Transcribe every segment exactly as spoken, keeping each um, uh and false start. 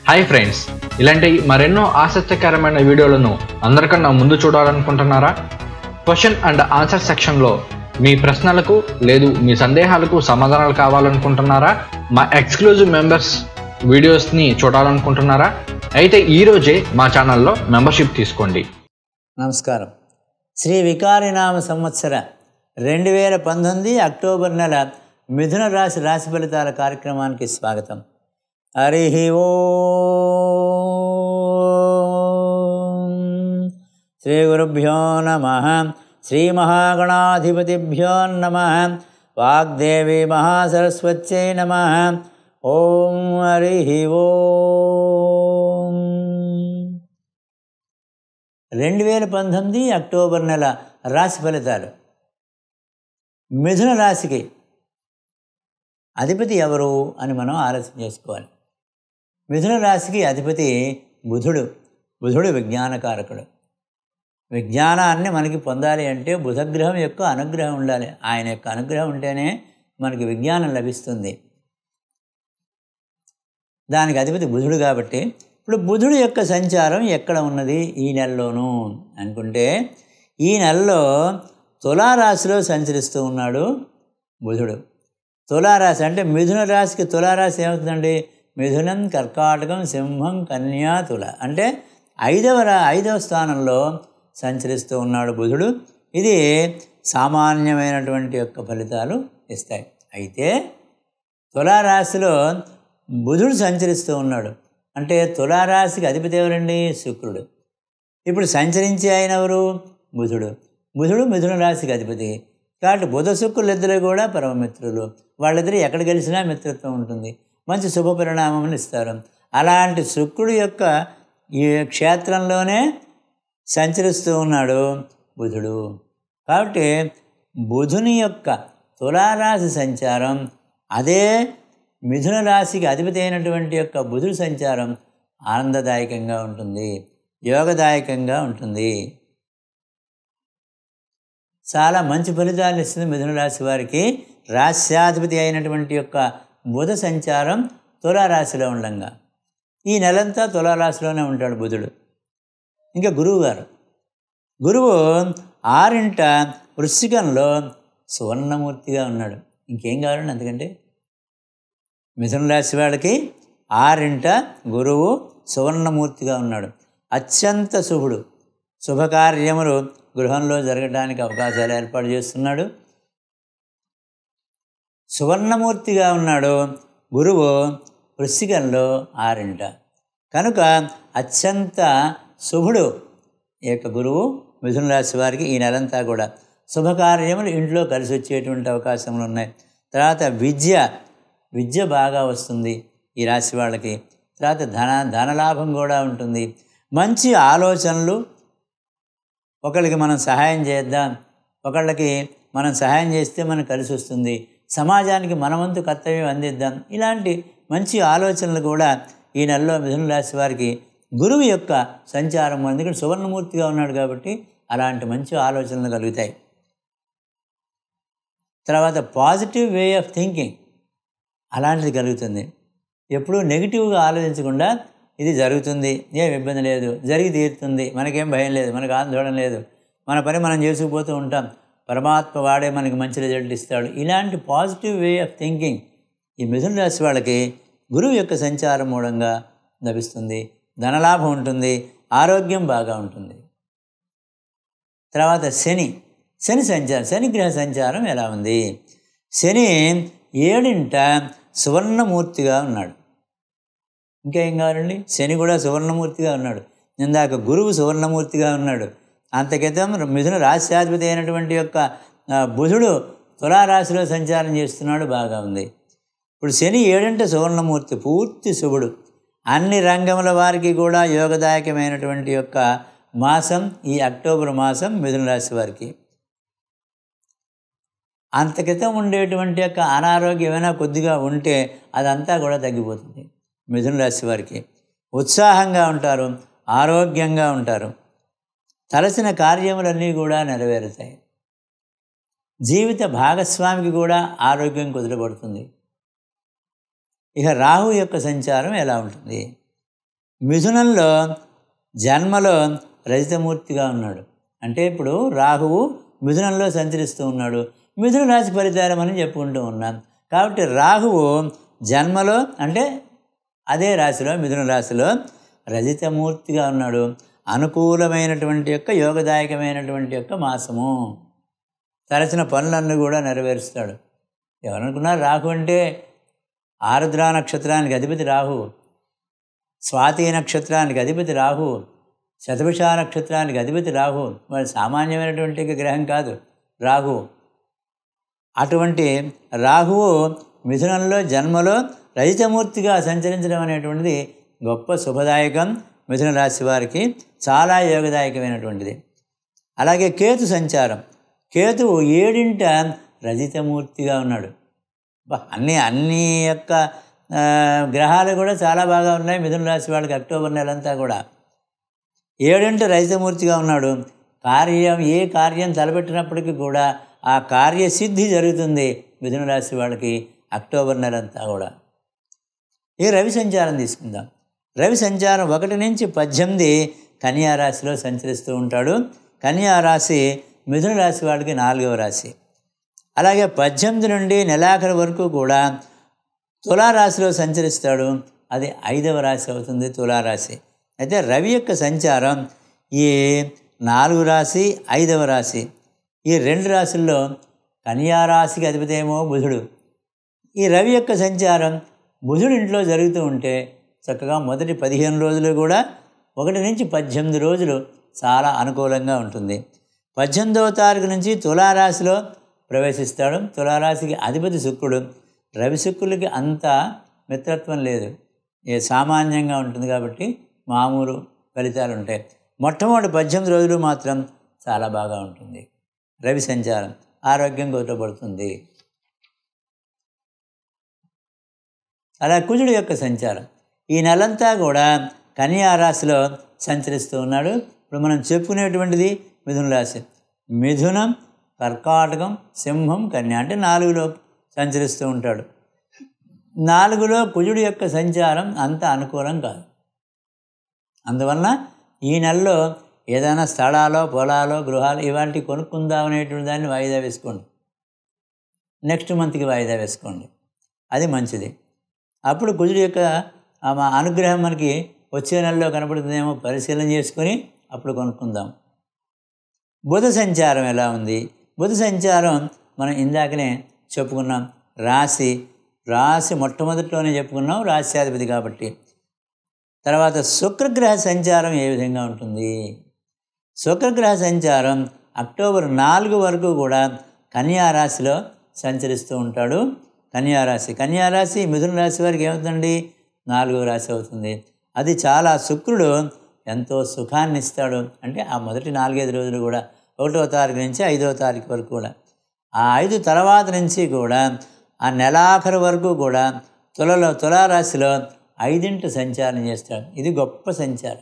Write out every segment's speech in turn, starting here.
Hi friends, ఇలాంటి మరెన్నో ఆసక్తికరమైన వీడియోలను అందరికన్నా ముందు చూడాలనుకుంటున్నారా? క్వశ్చన్ అండ్ ఆన్సర్ సెక్షన్లో మీ ప్రశ్నలకు లేదు మీ సందేహాలకు సమాధానాలు కావాలనుకుంటున్నారా? మా ఎక్స్క్లూజివ్ మెంబర్స్ వీడియోస్ని చూడాలనుకుంటున్నారా? అయితే ఈరోజే మా ఛానల్లో మెంబర్షిప్ తీసుకోండి. నమస్కారం. శ్రీ వికారినామ సంవత్సర రెండు వేల పంతొమ్మిది అక్టోబర్ నెల మిథున రాశి రాశి ఫలితాల కార్యక్రమానికి స్వాగతం. హరి ఓం. శ్రీ గురుభ్యో నమః. శ్రీ మహాగణాధిపతిభ్యో నమః. వాగ్దేవి మహాసరస్వత్యై నమః. ఓం హరి ఓం. రెండు వేల పంతొమ్మిది అక్టోబర్ నెల రాశి ఫలితాలు. మిథున రాశికి అధిపతి ఎవరు అని మనం ఆలోచన చేసుకోవాలి. మిథున రాశికి అధిపతి బుధుడు. బుధుడు విజ్ఞానకారకుడు. విజ్ఞానాన్ని మనకి పొందాలి అంటే బుధగ్రహం యొక్క అనుగ్రహం ఉండాలి. ఆయన యొక్క అనుగ్రహం ఉంటేనే మనకి విజ్ఞానం లభిస్తుంది. దానికి అధిపతి బుధుడు కాబట్టి ఇప్పుడు బుధుడు యొక్క సంచారం ఎక్కడ ఉన్నది ఈ నెలలోనూ అనుకుంటే, ఈ నెలలో తులారాశిలో సంచరిస్తూ ఉన్నాడు బుధుడు. తులారాశి అంటే మిథున రాశికి తులారాశి ఏమవుతుందండి? మిథునం, కర్కాటకం, సింహం, కన్యా, తుల అంటే ఐదవ రా ఐదవ స్థానంలో సంచరిస్తూ ఉన్నాడు బుధుడు. ఇది సామాన్యమైనటువంటి యొక్క ఫలితాలు ఇస్తాయి. అయితే తులారాశిలో బుధుడు సంచరిస్తూ ఉన్నాడు అంటే తులారాశికి అధిపతి ఎవరండి? శుక్రుడు. ఇప్పుడు సంచరించే ఆయన ఎవరు? బుధుడు. బుధుడు మిథున రాశికి అధిపతి కాబట్టి బుధ శుక్రులు ఇద్దరు కూడా పరమమిత్రులు. వాళ్ళిద్దరు ఎక్కడ గెలిచినా మిత్రత్వం ఉంటుంది, మంచి శుభ పరిణామం ఇస్తారు. అలాంటి శుక్రుడు యొక్క ఈ క్షేత్రంలోనే సంచరిస్తూ ఉన్నాడు బుధుడు. కాబట్టి బుధుని యొక్క తులారాశి సంచారం అదే మిథున రాశికి అధిపతి అయినటువంటి యొక్క బుధుడి సంచారం ఆనందదాయకంగా ఉంటుంది, యోగదాయకంగా ఉంటుంది. చాలా మంచి ఫలితాలు ఇస్తుంది మిథున రాశి వారికి. రాశ్యాధిపతి అయినటువంటి యొక్క బుధ సంచారం తులారాశిలో ఉండగా ఈ నెలంతా తులారాశిలోనే ఉంటాడు బుధుడు. ఇంకా గురువు గారు గురువు ఆరింట వృశ్చికంలో సువర్ణమూర్తిగా ఉన్నాడు. ఇంకేం కావాలండి అంతకంటే? మిథున రాశి వాళ్ళకి ఆరింట గురువు సువర్ణమూర్తిగా ఉన్నాడు. అత్యంత శుభుడు. శుభకార్యములు గృహంలో జరగడానికి అవకాశాలు ఏర్పాటు చేస్తున్నాడు. సువర్ణమూర్తిగా ఉన్నాడు గురువు వృశ్చికంలో ఆరింట. కనుక అత్యంత శుభుడు ఈ యొక్క గురువు మిథున రాశి వారికి ఈ నెలంతా కూడా శుభకార్యములు ఇంట్లో కలిసి వచ్చేటువంటి అవకాశములు ఉన్నాయి. తర్వాత విద్య విద్య బాగా వస్తుంది ఈ రాశి వాళ్ళకి. తర్వాత ధన ధనలాభం కూడా ఉంటుంది. మంచి ఆలోచనలు, ఒకళ్ళకి మనం సహాయం చేద్దాం, ఒకళ్ళకి మనం సహాయం చేస్తే మనకు కలిసి వస్తుంది, సమాజానికి మనవంతు కర్తవ్యం అందిద్దాం, ఇలాంటి మంచి ఆలోచనలు కూడా ఈ నెలలో మిథున రాశి వారికి గురువు యొక్క సంచారం ఎందుకంటే సువర్ణమూర్తిగా ఉన్నాడు కాబట్టి అలాంటి మంచి ఆలోచనలు కలుగుతాయి. తర్వాత పాజిటివ్ వే ఆఫ్ థింకింగ్ అలాంటిది కలుగుతుంది. ఎప్పుడూ నెగిటివ్గా ఆలోచించకుండా ఇది జరుగుతుంది, ఏం ఇబ్బంది లేదు, జరిగి తీరుతుంది, మనకేం భయం లేదు, మనకు ఆందోళన లేదు, మన పని మనం చేసుకుపోతూ ఉంటాం, పరమాత్మ వాడే మనకి మంచి రిజల్ట్ ఇస్తాడు. ఇలాంటి పాజిటివ్ వే ఆఫ్ థింకింగ్ ఈ మిథున రాశి వాళ్ళకి గురువు యొక్క సంచారం మూలంగా లభిస్తుంది. ధనలాభం ఉంటుంది, ఆరోగ్యం బాగా ఉంటుంది. తర్వాత శని శని సంచారం శనిగ్రహ సంచారం ఎలా ఉంది? శని ఏడింట సువర్ణమూర్తిగా ఉన్నాడు. ఇంకా ఏం కావాలండి? శని కూడా సువర్ణమూర్తిగా ఉన్నాడు. ఇందాక గురువు సువర్ణమూర్తిగా ఉన్నాడు. అంతకితం మిథున రాశ్యాధిపతి అయినటువంటి యొక్క బుధుడు తులారాశిలో సంచారం చేస్తున్నాడు, బాగా ఉంది. ఇప్పుడు శని ఏడంటే సువర్ణమూర్తి, పూర్తి శుభుడు. అన్ని రంగముల వారికి కూడా యోగదాయకమైనటువంటి యొక్క మాసం ఈ అక్టోబర్ మాసం మిథున రాశి వారికి. అంతకితం ఉండేటువంటి యొక్క అనారోగ్యం ఏమైనా కొద్దిగా ఉంటే అదంతా కూడా తగ్గిపోతుంది. మిథున రాశి వారికి ఉత్సాహంగా ఉంటారు, ఆరోగ్యంగా ఉంటారు, తలసిన కార్యములన్నీ కూడా నెరవేరుతాయి. జీవిత భాగస్వామికి కూడా ఆరోగ్యం కుదుటపడుతుంది. ఇక రాహు యొక్క సంచారం ఎలా ఉంటుంది? మిథునంలో జన్మలో రజితమూర్తిగా ఉన్నాడు. అంటే ఇప్పుడు రాహువు మిథునంలో సంచరిస్తూ ఉన్నాడు. మిథున రాశి ఫలితాలు అని చెప్పుకుంటూ ఉన్నాం. కాబట్టి రాహువు జన్మలో అంటే అదే రాశిలో మిథున రాశిలో రజితమూర్తిగా ఉన్నాడు. అనుకూలమైనటువంటి యొక్క యోగదాయకమైనటువంటి యొక్క మాసము. తలచిన పనులన్నీ కూడా నెరవేరుస్తాడు. ఎవరనుకున్నారు రాహు అంటే ఆరుద్ర నక్షత్రానికి అధిపతి రాహు, స్వాతి నక్షత్రానికి అధిపతి రాహు, శతభిష నక్షత్రానికి అధిపతి రాహు. వాడు సామాన్యమైనటువంటి గ్రహం కాదు రాహు. అటువంటి రాహువు మిథునంలో జన్మలో రజితమూర్తిగా సంచరించడం అనేటువంటిది గొప్ప శుభదాయకం. మిథున రాశి వారికి చాలా యోగదాయకమైనటువంటిది. అలాగే కేతు సంచారం. కేతువు ఏడింట రజితమూర్తిగా ఉన్నాడు. అన్ని అన్ని యొక్క గ్రహాలు కూడా చాలా బాగా ఉన్నాయి మిథున రాశి వాళ్ళకి అక్టోబర్ నెలంతా కూడా. ఏడింట రజితమూర్తిగా ఉన్నాడు. కార్యం ఏ కార్యం తలపెట్టినప్పటికీ కూడా ఆ కార్యసిద్ధి జరుగుతుంది మిథున రాశి వాళ్ళకి అక్టోబర్ నెలంతా కూడా. ఈ రవి సంచారం తీసుకుందాం. రవి సంచారం ఒకటి నుంచి పద్దెనిమిది కన్యా రాశిలో సంచరిస్తూ ఉంటాడు. కన్యా రాశి మిథున రాశి వాడికి నాలుగవ రాశి. అలాగే పద్దెనిమిది నుండి నెలాఖరు వరకు కూడా తులారాశిలో సంచరిస్తాడు. అది ఐదవ రాశి అవుతుంది తులారాశి. అయితే రవి యొక్క సంచారం ఈ నాలుగు రాశి ఐదవ రాశి ఈ రెండు రాశుల్లో కన్యా రాశికి అధిపతి ఏమో బుధుడు. ఈ రవి యొక్క సంచారం బుధుడి ఇంట్లో జరుగుతూ ఉంటే చక్కగా మొదటి పదిహేను రోజులు కూడా ఒకటి నుంచి పద్దెనిమిది రోజులు చాలా అనుకూలంగా ఉంటుంది. పద్దెనిమిదవ తారీఖు నుంచి తులారాశిలో ప్రవేశిస్తాడు. తులారాశికి అధిపతి శుక్రుడు. రవి శుక్రులకి అంత మిత్రత్వం లేదు, ఏ సామాన్యంగా ఉంటుంది కాబట్టి మామూలు ఫలితాలు ఉంటాయి. మొట్టమొదటి పద్దెనిమిది రోజులు మాత్రం చాలా బాగా ఉంటుంది రవి సంచారం. ఆరోగ్యం కుదుటపడుతుంది. అలా కుజుడు యొక్క సంచారం ఈ నెలంతా కూడా కన్యా రాశిలో సంచరిస్తూ ఉన్నాడు. ఇప్పుడు మనం చెప్పుకునేటువంటిది మిథున రాశి. మిథునం, కర్కాటకం, సింహం, కన్య అంటే నాలుగులో సంచరిస్తూ ఉంటాడు. నాలుగులో కుజుడు యొక్క సంచారం అంత అనుకూలం కాదు. అందువలన ఈ నెలలో ఏదైనా స్థలాలో పొలాలో గృహాలు ఇవాంటివి కొనుక్కుందామనేటువంటి దాన్ని వాయిదా వేసుకోండి. నెక్స్ట్ మంత్కి వాయిదా వేసుకోండి, అది మంచిది. అప్పుడు కుజుడు యొక్క అనుగ్రహం మనకి వచ్చే నెలలో కనపడుతుందేమో పరిశీలన చేసుకొని అప్పుడు కొనుక్కుందాం. బుధ సంచారం ఎలా ఉంది? బుధ సంచారం మనం ఇందాకనే చెప్పుకున్నాం. రాశి రాశి మొట్టమొదటిలోనే చెప్పుకున్నాం రాశ్యాధిపతి కాబట్టి. తర్వాత శుక్రగ్రహ సంచారం ఏ విధంగా ఉంటుంది? శుక్రగ్రహ సంచారం అక్టోబర్ నాలుగు వరకు కూడా కన్యా రాశిలో సంచరిస్తూ ఉంటాడు. కన్యా రాశి కన్యా రాశి మిథున రాశి వారికి ఏమవుతుందండి? నాలుగో రాశి అవుతుంది. అది చాలా శుక్రుడు ఎంతో సుఖాన్ని ఇస్తాడు. అంటే ఆ మొదటి నాలుగైదు రోజులు కూడా ఒకటో తారీఖు నుంచి ఐదవ తారీఖు వరకు కూడా, ఆ ఐదు తర్వాత నుంచి కూడా ఆ నెలాఖరు వరకు కూడా తులలో తులారాశిలో ఐదింట సంచారం చేస్తాడు. ఇది గొప్ప సంచారం.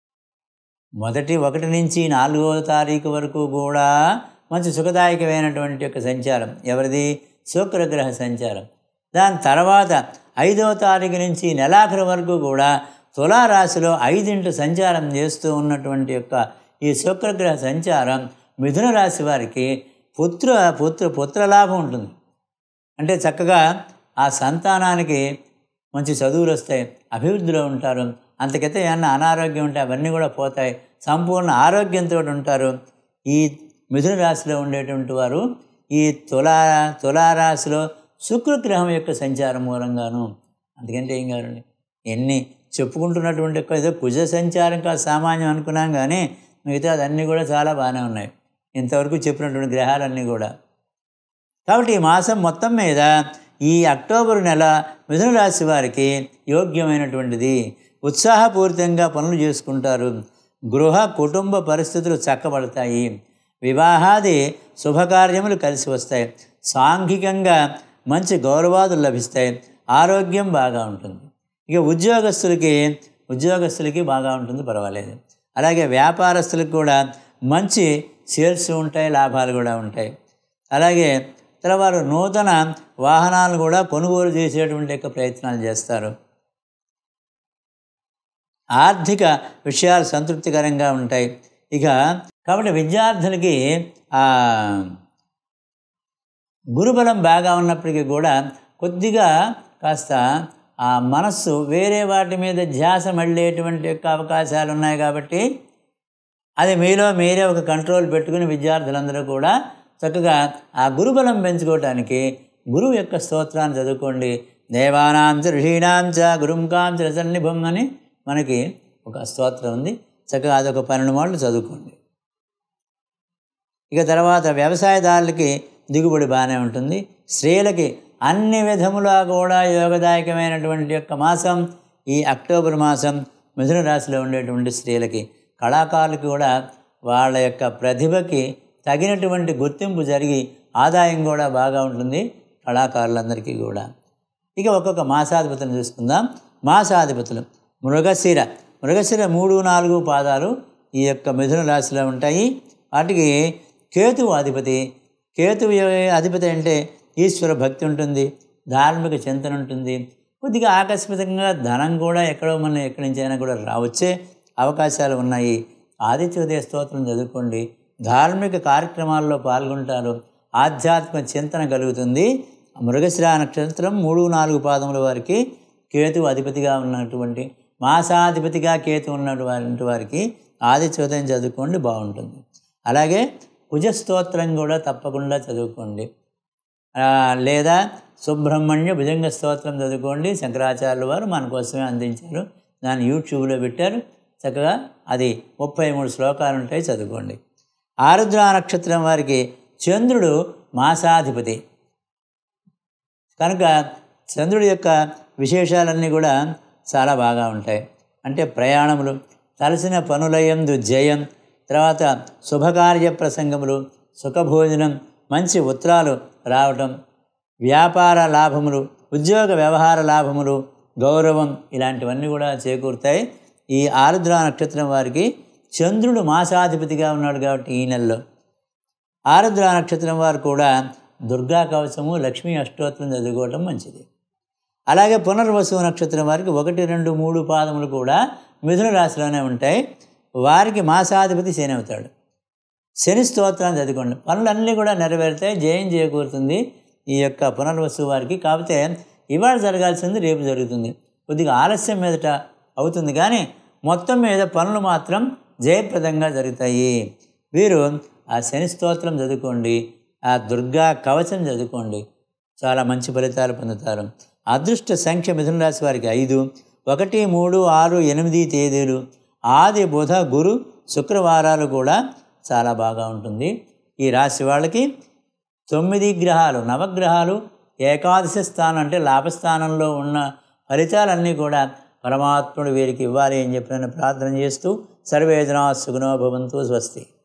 మొదటి ఒకటి నుంచి నాలుగవ తారీఖు వరకు కూడా మంచి సుఖదాయకమైనటువంటి యొక్క సంచారం ఎవరిది? శుక్రగ్రహ సంచారం. దాని తర్వాత ఐదవ తారీఖు నుంచి నెలాఖరు వరకు కూడా తులారాశిలో ఐదింట సంచారం చేస్తూ ఉన్నటువంటి యొక్క ఈ శుక్రగ్రహ సంచారం మిథున రాశి వారికి పుత్ర పుత్ర పుత్రలాభం ఉంటుంది. అంటే చక్కగా ఆ సంతానానికి మంచి చదువులు వస్తాయి, అభివృద్ధిలో ఉంటారు. అంతకైతే ఏమన్నా అనారోగ్యం ఉంటే అవన్నీ కూడా పోతాయి, సంపూర్ణ ఆరోగ్యంతో ఉంటారు. ఈ మిథున రాశిలో ఉండేటువంటి వారు ఈ తులా తులారాశిలో శుక్రగ్రహం యొక్క సంచారం మూలంగాను. అందుకంటే ఏం కాదండి, ఎన్ని చెప్పుకుంటున్నటువంటి యొక్క ఏదో కుజ సంచారం కాదు సామాన్యం అనుకున్నాం, కానీ మిగతా అదన్నీ కూడా చాలా బాగానే ఉన్నాయి ఇంతవరకు చెప్పినటువంటి గ్రహాలన్నీ కూడా. కాబట్టి ఈ మాసం మొత్తం మీద ఈ అక్టోబర్ నెల మిథున రాశి వారికి యోగ్యమైనటువంటిది. ఉత్సాహపూరితంగా పనులు చేసుకుంటారు. గృహ కుటుంబ పరిస్థితులు చక్కబడతాయి. వివాహాది శుభకార్యములు కలిసి వస్తాయి. సాంఘికంగా మంచి గౌరవాదులు లభిస్తాయి. ఆరోగ్యం బాగా ఉంటుంది. ఇక ఉద్యోగస్తులకి ఉద్యోగస్తులకి బాగా ఉంటుంది, పర్వాలేదు. అలాగే వ్యాపారస్తులకు కూడా మంచి సేల్స్ ఉంటాయి, లాభాలు కూడా ఉంటాయి. అలాగే తర్వాత నూతన వాహనాలు కూడా కొనుగోలు చేసేటువంటి యొక్క ప్రయత్నాలు చేస్తారు. ఆర్థిక విషయాలు సంతృప్తికరంగా ఉంటాయి. ఇక కాబట్టి విద్యార్థులకి గురుబలం బాగా ఉన్నప్పటికీ కూడా కొద్దిగా కాస్త ఆ మనస్సు వేరే వాటి మీద ధ్యాస మళ్ళేటువంటి యొక్క అవకాశాలు ఉన్నాయి. కాబట్టి అది మీలో మీరే ఒక కంట్రోల్ పెట్టుకుని విద్యార్థులందరూ కూడా చక్కగా ఆ గురుబలం పెంచుకోవటానికి గురువు యొక్క స్తోత్రాన్ని చదువుకోండి. దేవానాంచ ఋషీణాంచ గురుంకాంచ రసన్నిభం అని మనకి ఒక స్తోత్రం ఉంది. చక్కగా అదొక పన్నెండు మాటలు చదువుకోండి. ఇక తర్వాత వ్యవసాయదారులకి దిగుబడి బాగానే ఉంటుంది. స్త్రీలకి అన్ని విధములా కూడా యోగదాయకమైనటువంటి యొక్క మాసం ఈ అక్టోబర్ మాసం మిథున రాశిలో ఉండేటువంటి స్త్రీలకి. కళాకారులకి కూడా వాళ్ళ యొక్క ప్రతిభకి తగినటువంటి గుర్తింపు జరిగి ఆదాయం కూడా బాగా ఉంటుంది కళాకారులందరికీ కూడా. ఇక ఒక్కొక్క మాసాధిపతులను చూసుకుందాం. మాసాధిపతులు మృగశిర మృగశిర మూడు నాలుగు పాదాలు ఈ యొక్క మిథున రాశిలో ఉంటాయి. వాటికి కేతువు అధిపతి. కేతువు అధిపతి అంటే ఈశ్వర భక్తి ఉంటుంది, ధార్మిక చింతన ఉంటుంది. కొద్దిగా ఆకస్మికంగా ధనం కూడా ఎక్కడో మనం ఎక్కడి నుంచి అయినా కూడా రావచ్చే అవకాశాలు ఉన్నాయి. ఆదిత్యోదయ స్తోత్రం చదువుకోండి. ధార్మిక కార్యక్రమాల్లో పాల్గొంటారు. ఆధ్యాత్మిక చింతన కలుగుతుంది. మృగశిర నక్షత్రం మూడు నాలుగు పాదముల వారికి కేతువు అధిపతిగా ఉన్నటువంటి మాసాధిపతిగా కేతు ఉన్నటువంటి వారికి ఆదిత్యోదయం చదువుకోండి, బాగుంటుంది. అలాగే కుజస్తోత్రం కూడా తప్పకుండా చదువుకోండి. లేదా సుబ్రహ్మణ్య భుజంగ స్తోత్రం చదువుకోండి. శంకరాచార్యుల వారు మన కోసమే అందించారు, దాన్ని యూట్యూబ్లో పెట్టారు. చక్కగా అది ముప్పై మూడు శ్లోకాలు ఉంటాయి, చదువుకోండి. ఆరుద్ర నక్షత్రం వారికి చంద్రుడు మాసాధిపతి కనుక చంద్రుడి యొక్క విశేషాలన్నీ కూడా చాలా బాగా ఉంటాయి. అంటే ప్రయాణములు, తలసిన పనులయందు జయం, తర్వాత శుభకార్య ప్రసంగములు, సుఖభోజనం, మంచి ఉత్తరాలు రావటం, వ్యాపార లాభములు, ఉద్యోగ వ్యవహార లాభములు, గౌరవం ఇలాంటివన్నీ కూడా చేకూరుతాయి. ఈ ఆరుద్ర నక్షత్రం వారికి చంద్రుడు మాసాధిపతిగా ఉన్నాడు కాబట్టి ఈ నెలలో ఆరుద్ర నక్షత్రం వారు కూడా దుర్గా కవచము, లక్ష్మీ అష్టోత్తరం చదువుకోవటం మంచిది. అలాగే పునర్వసు నక్షత్రం వారికి ఒకటి రెండు మూడు పాదములు కూడా మిథున రాశిలోనే ఉంటాయి. వారికి మాసాధిపతి శని అవుతాడు. శని స్తోత్రాన్ని చదువుకోండి, పనులన్నీ కూడా నెరవేరుతాయి, జయం చేకూరుతుంది ఈ యొక్క పునర్వసు వారికి. కాకపోతే ఇవాళ జరగాల్సింది రేపు జరుగుతుంది, కొద్దిగా ఆలస్యం మీదట అవుతుంది, కానీ మొత్తం మీద పనులు మాత్రం జయప్రదంగా జరుగుతాయి. వీరు ఆ శని స్తోత్రం చదువుకోండి, ఆ దుర్గా కవచం చదువుకోండి, చాలా మంచి ఫలితాలు పొందుతారు. అదృష్ట సంఖ్య మిథున రాశి వారికి ఐదు, ఒకటి మూడు ఆరు ఎనిమిది తేదీలు, ఆది బుధ గురు శుక్రవారాలు కూడా చాలా బాగా ఉంటుంది. ఈ రాశి వాళ్ళకి తొమ్మిది గ్రహాలు నవగ్రహాలు ఏకాదశి స్థానం అంటే లాభస్థానంలో ఉన్న ఫలితాలన్నీ కూడా పరమాత్ముడు వీరికి ఇవ్వాలి అని చెప్పిన ప్రార్థన చేస్తూ సర్వే జనా సుఖినో భవంతు. స్వస్తి.